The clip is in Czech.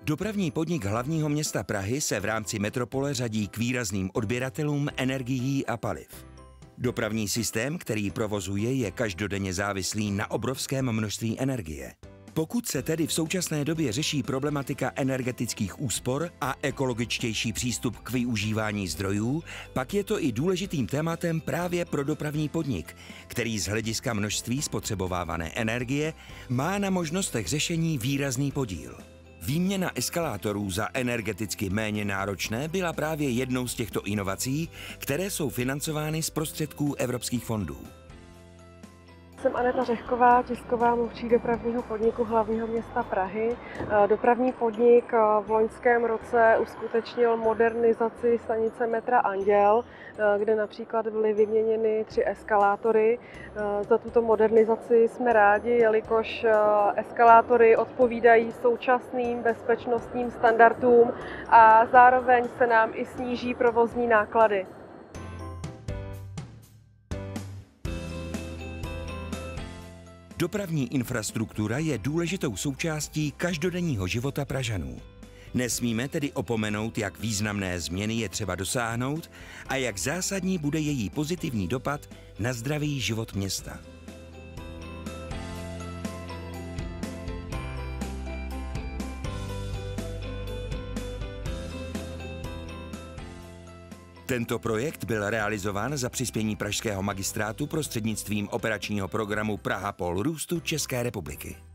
Dopravní podnik hlavního města Prahy se v rámci metropole řadí k výrazným odběratelům energií a paliv. Dopravní systém, který provozuje, je každodenně závislý na obrovském množství energie. Pokud se tedy v současné době řeší problematika energetických úspor a ekologičtější přístup k využívání zdrojů, pak je to i důležitým tématem právě pro dopravní podnik, který z hlediska množství spotřebovávané energie má na možnostech řešení výrazný podíl. Výměna eskalátorů za energeticky méně náročné byla právě jednou z těchto inovací, které jsou financovány z prostředků evropských fondů. Jsem Aneta Řehková, tisková mluvčí dopravního podniku hlavního města Prahy. Dopravní podnik v loňském roce uskutečnil modernizaci stanice metra Anděl, kde například byly vyměněny 3 eskalátory. Za tuto modernizaci jsme rádi, jelikož eskalátory odpovídají současným bezpečnostním standardům a zároveň se nám i sníží provozní náklady. Dopravní infrastruktura je důležitou součástí každodenního života Pražanů. Nesmíme tedy opomenout, jak významné změny je třeba dosáhnout a jak zásadní bude její pozitivní dopad na zdravý život města. Tento projekt byl realizován za přispění pražského magistrátu prostřednictvím operačního programu Praha pól růstu České republiky.